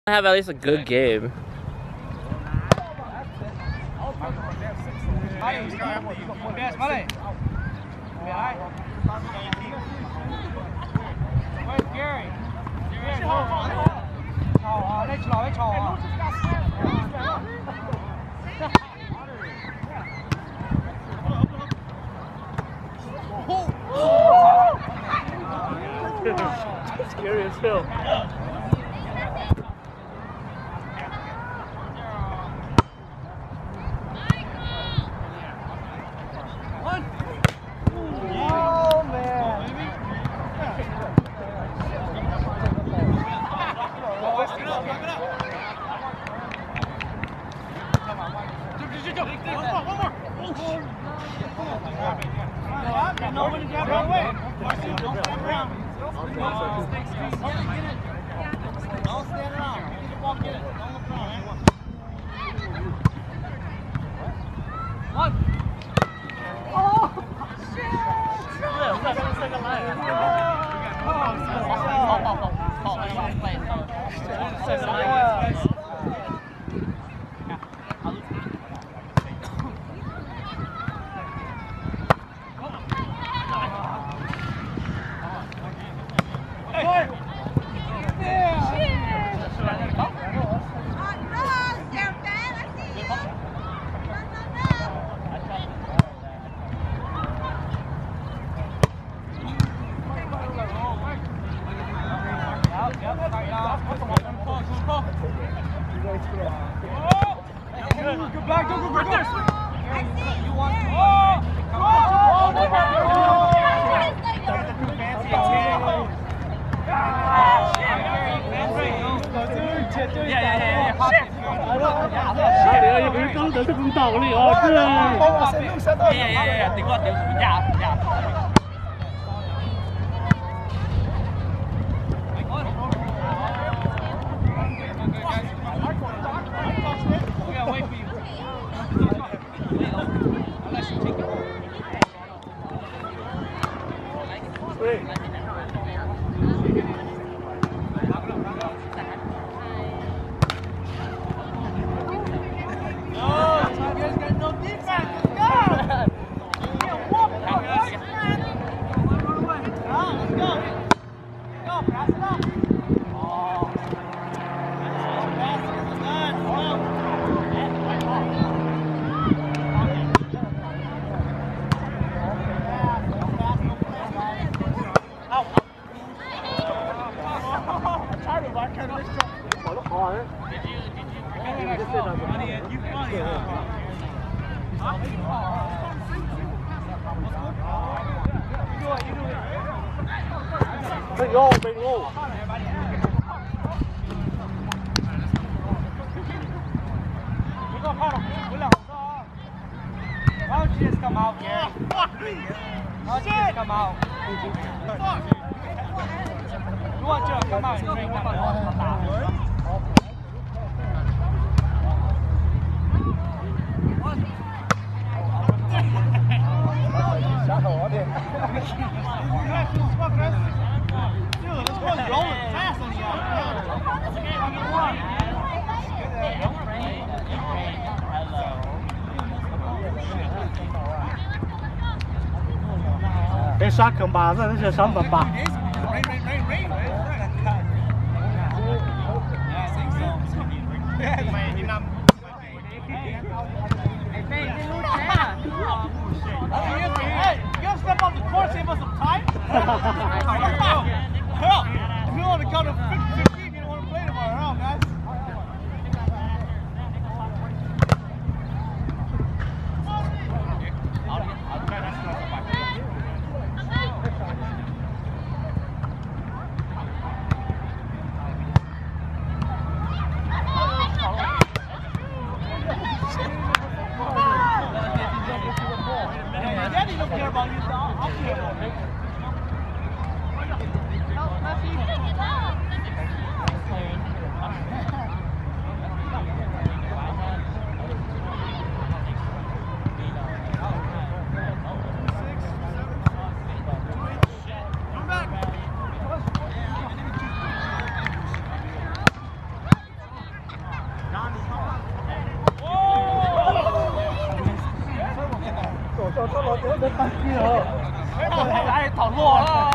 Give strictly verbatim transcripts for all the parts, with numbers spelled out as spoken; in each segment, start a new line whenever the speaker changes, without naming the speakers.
Have at least a good game. Scary as hell. Big roll, big roll. Why don't you just come out, Gary? Why don't you just come out? You want you to come out and drink that water? Dude, this one's rolling fast on you. Cái sát cầm bà ra nó sẽ sống bà bà. Step off the court, save us some time. Hell, if you want to come to fifteen, you don't want to play tomorrow, guys. I'll 哎，倒落了。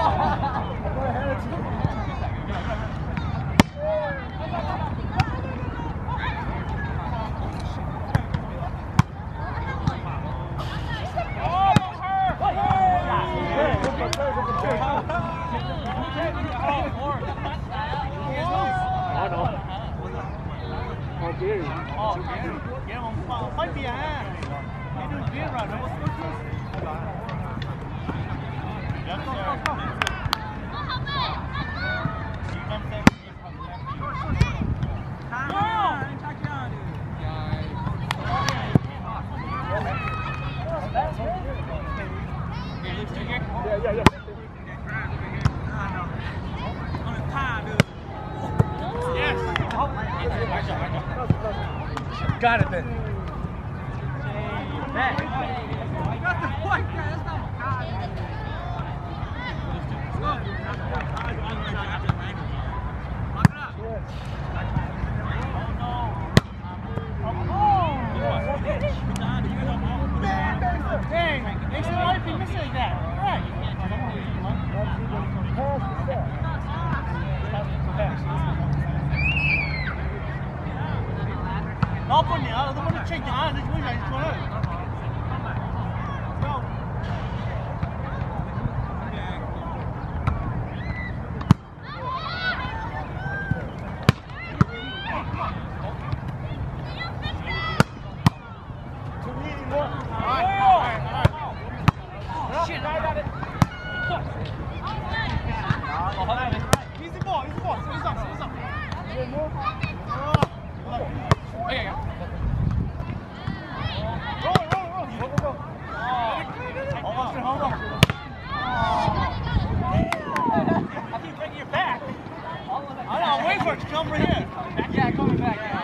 哦，别人我们放翻边，你就别软了，我说就是。Yeah, yeah, yeah. Got it then. Back. Got the point, guys. That's not Dang, makes the life be missing like that. Right.老半年了，都把你欠钱，这为啥你说了？Easy ball, easy ball. Easy up, easy up. Hey, yeah. Roll, roll, roll. Go, go, go. Almost in home. I think breaking your back. I know, wait for it to come right here. Yeah, coming back. Yeah.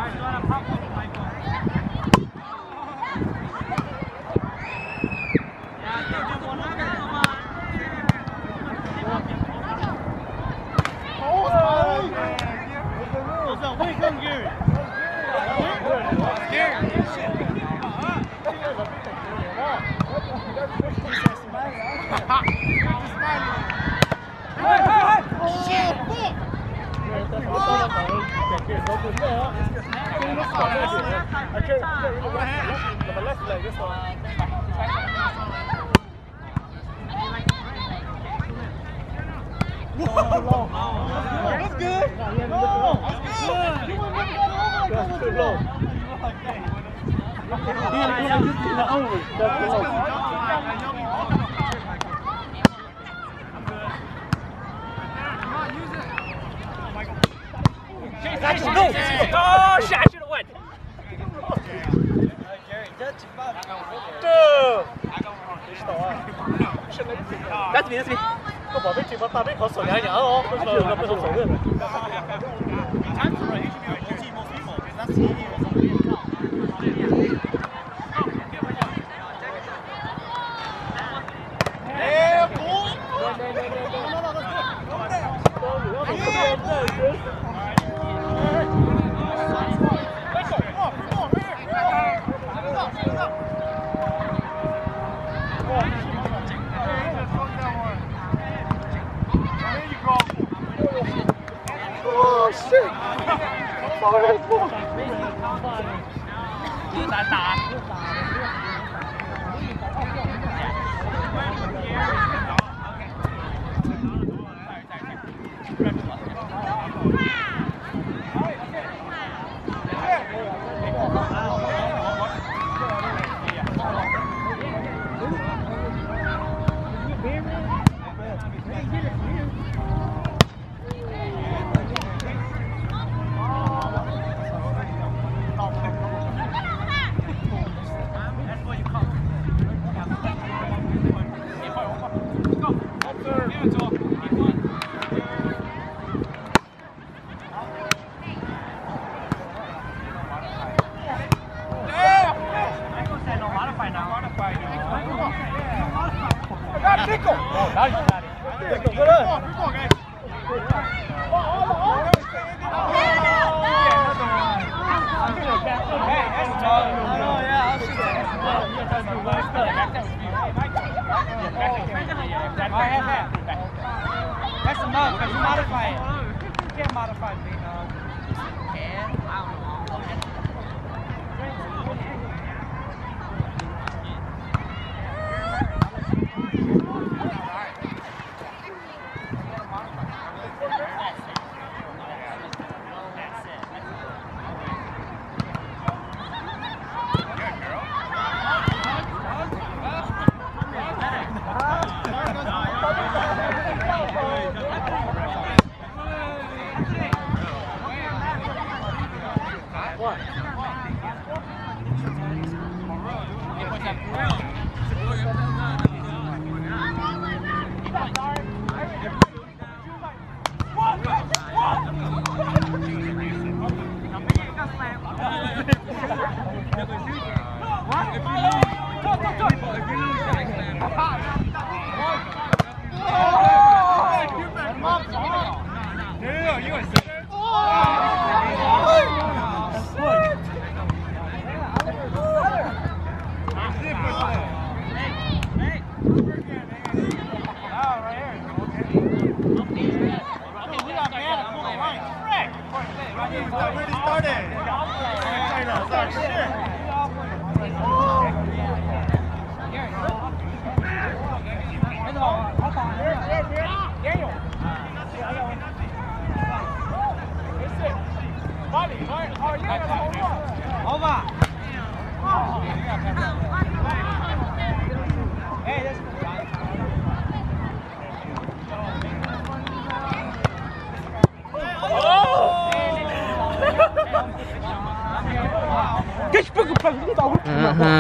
Oh, shit, I should have went. That's me, that's me. 個旁邊接我搭啲口水眼眼我，咁就咁樣水嘅。Oh shit! That's enough, because you modify it. You can't modify it, you know. Can? I don't know.
Get your fucking